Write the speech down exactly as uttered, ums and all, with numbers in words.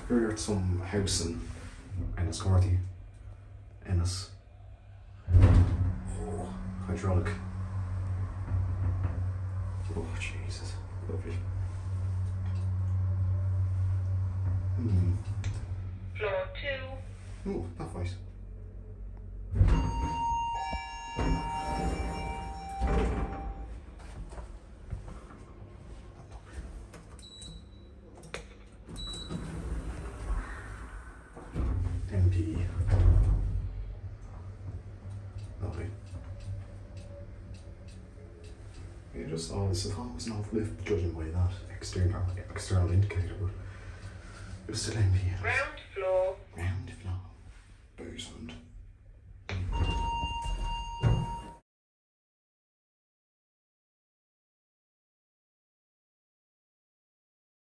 Here at some house in Enniscorthy. Ennis. Oh, hydraulic. Oh, Jesus. Lovely. Hmm. Floor two. Oh, not right. M P. Lovely. Yeah, just all this. I thought it was an off lift, judging by that external external indicator, but it was still M P. Ground floor.